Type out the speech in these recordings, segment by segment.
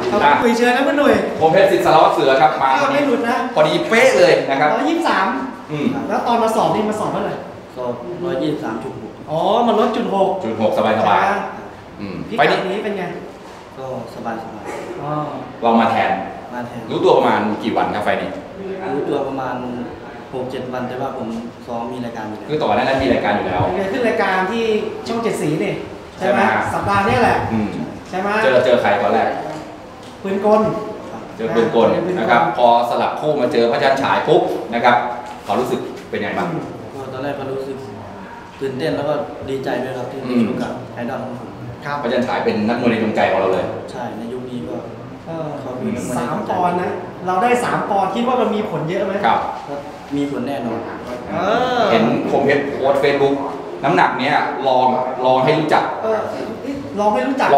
คุยเชิญนะคุณหนุ่ยผมเพชรศิษย์สารวัตรเสือครับมาไม่หลุดนะพอดีเป๊ะเลยนะครับ 123แล้วตอนมาสอบนี่มาสอบเท่าไหร่สอบ123.6 อ๋อมันลด 0.6สบายไปนี้เป็นไงก็สบายเรามาแทนรู้ตัวประมาณกี่วันครับไฟนี้รู้ตัวประมาณ6-7 วันแต่ว่าผมซ้อมมีรายการอยู่แล้วคือต่อนั้นมีรายการอยู่แล้วขึ้นรายการที่ช่อง7 สีนี่ใช่ไหมสัปดาห์นี้แหละใช่ไหมเจอใครตอนแรกปืนกลเจอปืนกลนะครับพอสลับคู่มาเจอพระจันทร์ฉายปุ๊บนะครับเขารู้สึกเป็นยังไงบ้างก็ตอนแรกก็รู้สึกตื่นเต้นแล้วก็ดีใจด้วยครับที่ได้ชกกับไอดอลของผมพระจันทร์ฉายเป็นนักมวยในดวงใจของเราเลยใช่ในยุคนี้ก็ 3 ปอนด์นะเราได้3 ปอนด์คิดว่ามันมีผลเยอะไหมครับมีผลแน่นอนเห็นคมเพชรโพสเฟซบุ๊กน้ำหนักเนี้ยลองให้รู้จักลองให้รู้จัก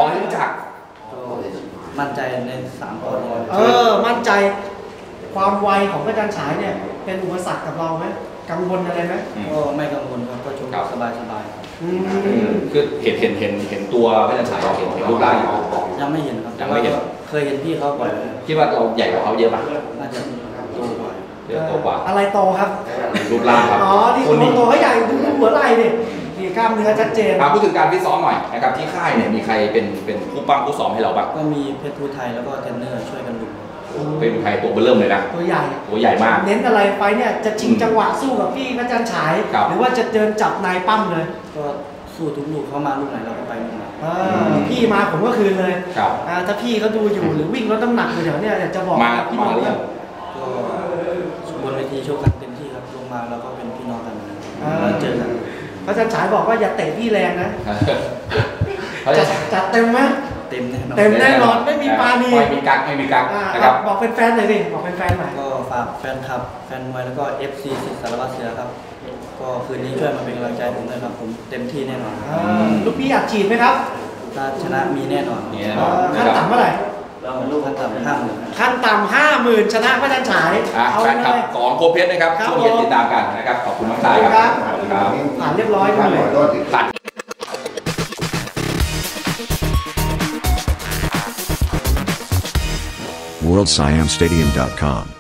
มั่นใจใน3 ปอนด์มั่นใจความไวของพระจันทร์ฉายเนี่ยเป็นอุปสรรคกับเราไหมกังวลอะไรไหมก็ไม่กังวลครับก็ชกสบายคือเห็นตัวพระจันทร์ฉายเห็นรูปร่างยังไม่เห็นครับยังไม่เห็นเคยเห็นพี่เขาบ่อยคิดว่าเราใหญ่กว่าเขาเยอะป่ะน่าจะโตกว่าเยอะโตกว่าอะไรโตครับรูปร่างครับที่โตเขาใหญ่ดูหัวไหล่ดิมีกล้ามเนื้อชัดเจนพูดถึงการฟิตซ้อมหน่อยนะครับที่ค่ายเนี่ยมีใครเป็นผู้ปั้มผู้ซ้อมให้เราบ้างก็มีเพชรภูไทยแล้วก็เทรนเนอร์ช่วยกันดูเป็นใครตัวเบอร์เริ่มเลยนะตัวใหญ่มากเน้นอะไรไฟเนี่ยจะชิงจังหวะสู้กับพี่พระจันทร์ฉายหรือว่าจะเดินจับนายปั้มเลยก็สู้ทุกลูกเขามาลูกไหนเราก็ไปลูกไหนพี่มาผมก็คืนเลยถ้าพี่เขาดูอยู่หรือวิ่งรถน้ำหนักอยู่แถวเนี้ยอยากจะบอกพี่น้องก็บนเวทีโชว์กันเต็มที่ครับลงมาแล้วก็เป็นพี่น้องกันเจอกันพระจันทร์ฉายบอกว่าอย่าเตะพี่แรงนะจัดเต็มไหมเต็มแน่นอนไม่มีปาณีไม่มีกักนะครับบอกเป็นแฟนเลยดิบอกเป็นแฟนหน่อยก็ฝากแฟนคลับแฟนมวยแล้วก็ FC ศิษย์สารวัตรเสือครับก็คืนนี้ช่วยมาเป็นกำลังใจผมเลยครับผมเต็มที่แน่นอนลูกพี่อยากฉีดไหมครับถ้าชนะมีแน่นอนขั้นต่ำเท่าไหร่ขั้นต่ำ50,000 ขั้นต่ำ50,000ชนะพระจันทร์ฉายแฟนคลับของโคเพชรนะครับช่วงเย็นติดตามกันนะครับขอบคุณมากครับผ่านเรียบร้อยเลย worldsiamstadium.com